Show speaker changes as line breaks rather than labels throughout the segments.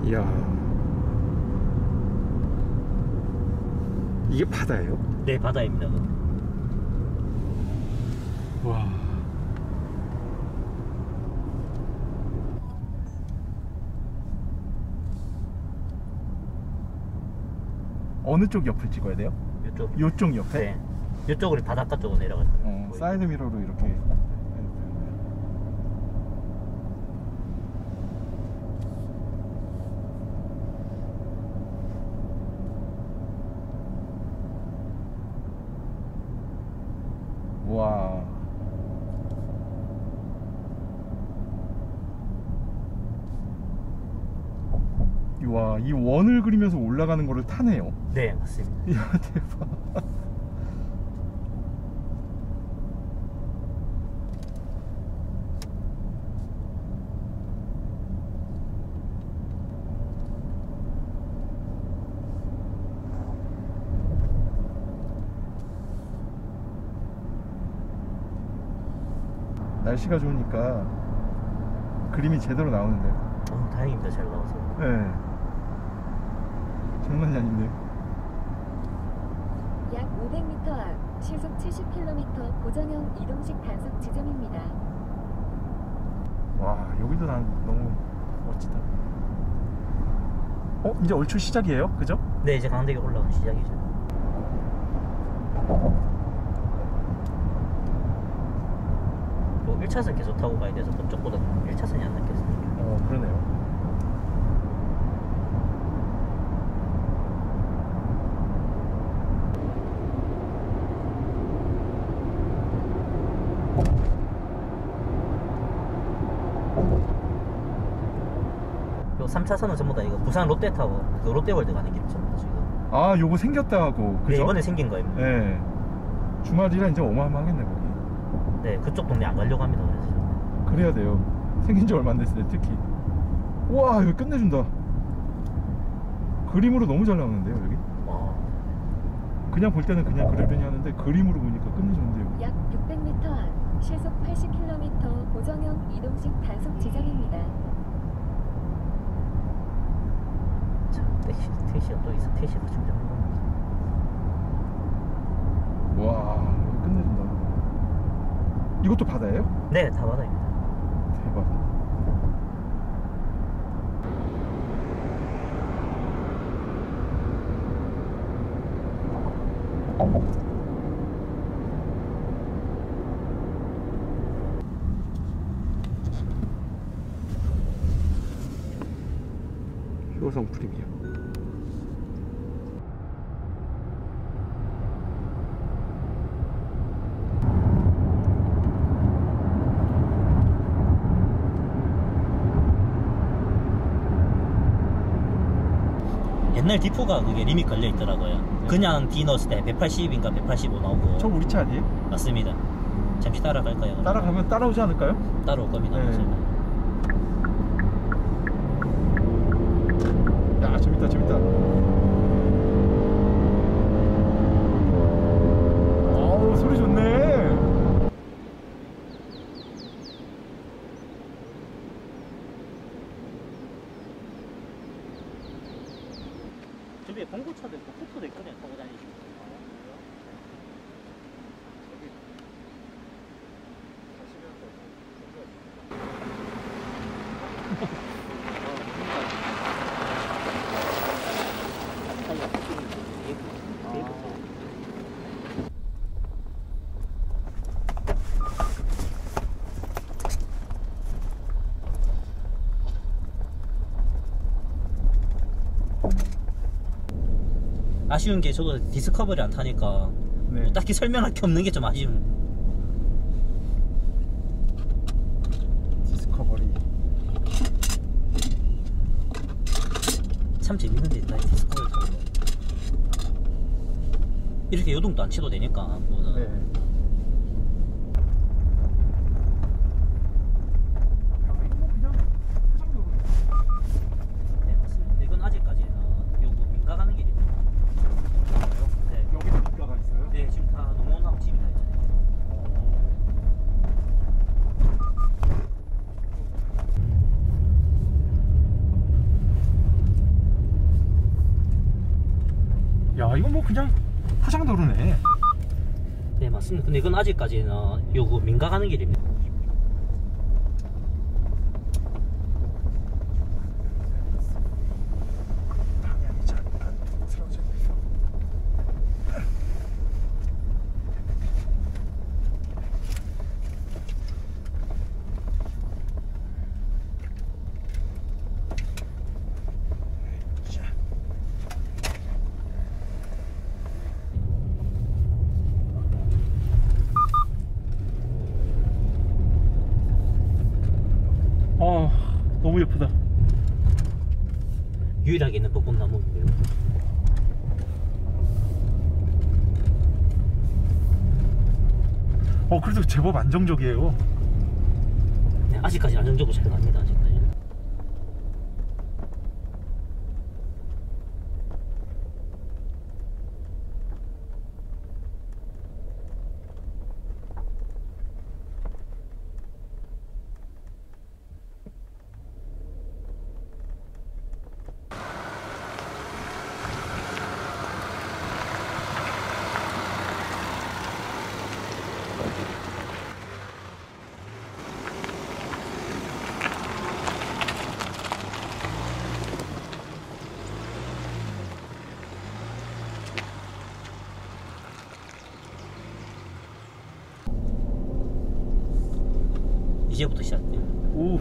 이야, 이게 바다예요?
네, 바다입니다.
와. 어느 쪽 옆을 찍어야 돼요?
이쪽.
요쪽 옆에?
네. 이쪽으로 바닷가 쪽으로 내려갔어요.
사이드 미러로 이렇게. 와. 와, 이 원을 그리면서 올라가는 거를 타네요.
네, 맞습니다.
이야, 대박. 날씨가 좋으니까 그림이 제대로 나오는데요.
다행입니다. 잘 나와서.
네. 장난이 아닌데.
약 500m 앞 시속 70km 고정형 이동식 단속 지점입니다.
와, 여기도 난 너무 멋지다. 이제 얼추 시작이에요? 그죠?
네, 이제 강대교 올라오는 시작이죠. 뭐 1차선 계속 타고 가야 돼서 그쪽보다 1차선이 안 낫겠어요.
그러네요.
요 3차선은 전부 다 이거 부산 롯데타워, 그 롯데월드 가는 길입니다, 지금.
아, 요거 생겼다 하고. 그죠?
네, 이번에 생긴 거입니다.
네. 주말이라 이제 어마어마하겠네, 거기.
네, 그쪽 동네 안 가려고 합니다, 그래서.
그래야 돼요. 생긴 지 얼마 안 됐을 때 특히. 우와, 여기 끝내준다. 그림으로 너무 잘 나오는데요, 여기?
와.
그냥 볼 때는 그냥 그러려니 하는데 그림으로 보니까 끝내주는데요.
약 600m 앞 시속 80km 고정형 이동식 단속 지점입니다.
참, 택시가 또 있어. 택시가 충전한 겁니다.
와, 여기 끝내준다. 이것도 바다예요?
네, 다 바다입니다.
대박. 효성 프리미엄.
옛날 디포가 그게 리밋 걸려 있더라고요. 그냥 D 넣었을 때 180인가 185 나오고.
저 우리 차 아니에요?
맞습니다. 잠시 따라갈까요?
따라가면 따라오지 않을까요?
따라올 겁니다.
네. 야, 재밌다, 재밌다. 어우, 소리 좋네.
주변에 봉고차도 있고 포토도 있거든요. 타고 다니시고. 아쉬운 게 저도 디스커버리 안 타니까
네.
뭐 딱히 설명할 게 없는 게 좀 아쉬운.
디스커버리.
참 재밌는데 나 디스커버리 타고 이렇게 요동도 안 치도 되니까 뭐는.
네.
네, 맞습니다. 이건 아직까지는 요거 민가 가는 길입니다. 네.
여기도 민가가 있어요?
네, 지금 다 농원하고 집이 다 있잖아요.
그냥 포장도로네.
네, 맞습니다. 근데 이건 아직까지는 요거 민가 가는 길입니다.
방향이 잘 안 틀어져 있어. 너무 예쁘다.
유일하게 있는 벚꽃나무인데요.
그래도 제법 안정적이에요.
네, 아직까지 안정적으로 잘 갑니다. 아직까지. 이제부터 시작돼요.
오.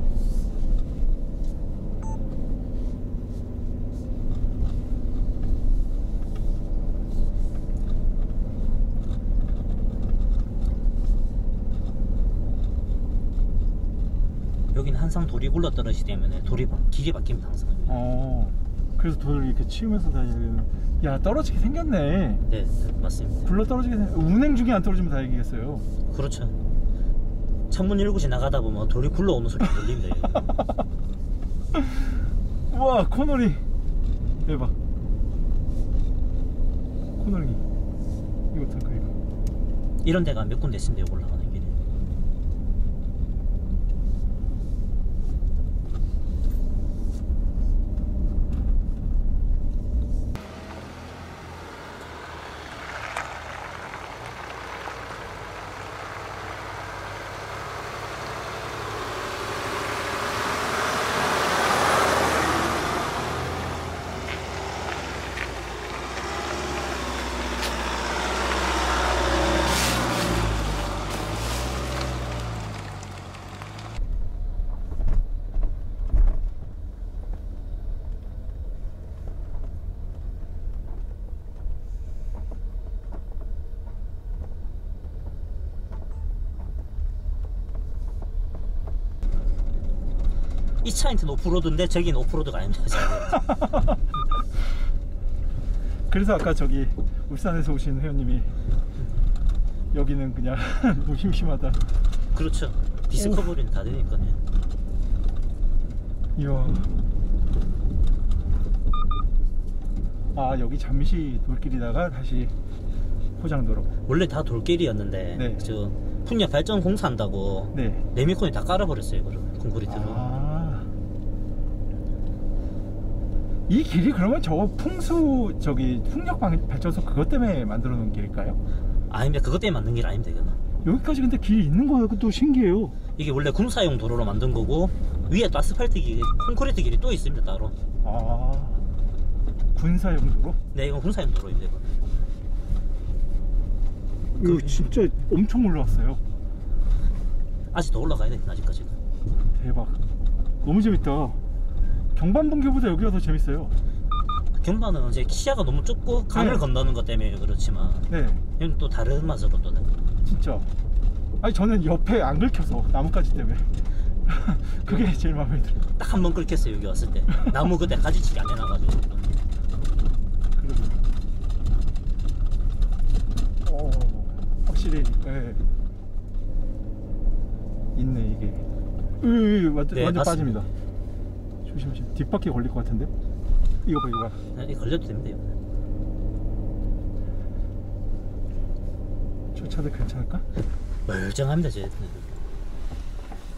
여기는 항상 돌이 굴러 떨어지기 때문에 길이 바뀝니다 항상.
그래서 돌을 이렇게 치우면서 다녀야 되는. 야, 떨어지게 생겼네.
네, 맞습니다.
굴러 떨어지게 운행 중에 안 떨어지면 다행이겠어요.
그렇죠. 창문 열고 지나가다 보면 돌이 굴러오는 소리 들립니다.
우와, 코너리 대박. 코너리 이거 탈까 이거.
이런 데가 몇 군데 있습니다. 여기 올라가는 길에. 이 차인트는 오프로드인데 저기는 오프로드가 아닙니다.
그래서 아까 저기 울산에서 오신 회원님이 여기는 그냥 무심심하다.
그렇죠. 디스커버리는 다 되니까요.
이야. 여기 잠시 돌길이다가 다시 포장도로.
원래 다 돌길이었는데
네.
저 풍력 발전 공사한다고
네.
레미콘이 다 깔아버렸어요. 그걸 콘크리트로.
이 길이 그러면 저거 풍력 발전소 그것 때문에 만들어 놓은 길일까요?
아닙니다. 그것 때문에 만든 길 아닙니다. 이거는.
여기까지 근데 길이 있는 거예요. 그것도 신기해요.
이게 원래 군사용 도로로 만든 거고 위에 또 아스팔트 길, 콘크리트 길이 또 있습니다. 따로.
군사용 도로?
네, 이건 군사용 도로입니다.
이거 진짜 엄청 올라왔어요.
아직 더 올라가야 돼. 아직까지는.
대박. 너무 재밌다. 경반봉교보다 여기가 더 재밌어요.
경반은 이제 시야가 너무 좁고 강을
네.
건너는 것 때문에 그렇지만
네.
여기는 또 다른 맛으로 또는
진짜. 아니 저는 옆에 안 긁혀서 나뭇가지 때문에 그게 제일 마음에 들어요.
딱 한 번 긁혔어요. 여기 왔을 때 나무 그때 가지치기 안 해놔가지고.
확실히 있네 이게. 완전
네, 맞습니다.
빠집니다. 조심조심. 뒷바퀴 걸릴 것 같은데? 이거 봐, 이거 봐.
네, 이거 걸려도 됩니다. 이거.
저 차들 괜찮을까?
멀쩡합니다. 제.
대박.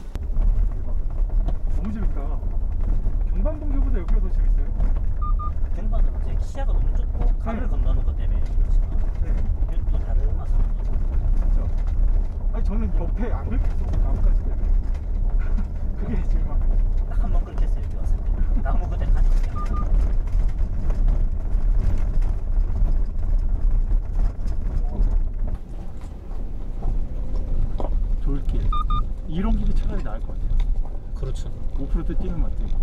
너무 재밌다. 경반봉교보다 여기가 더 재밌어요.
등반은 이제 시야가 너무 좁고 강을
네.
건너는 것 때문에 그렇지만
네.
또 다른 맛은 없죠.
그렇죠. 아니 저는 옆에 안 긁혔어 나뭇가지 때문에. 그게 제일 마음에.
딱 한 번 끊겼어요 여기 왔을 때. 나무 그때 간이 그냥.
돌길. 이런 길이 차라리 나을 것 같아요.
그렇죠.
오프로드 뛰는 맛도 있고.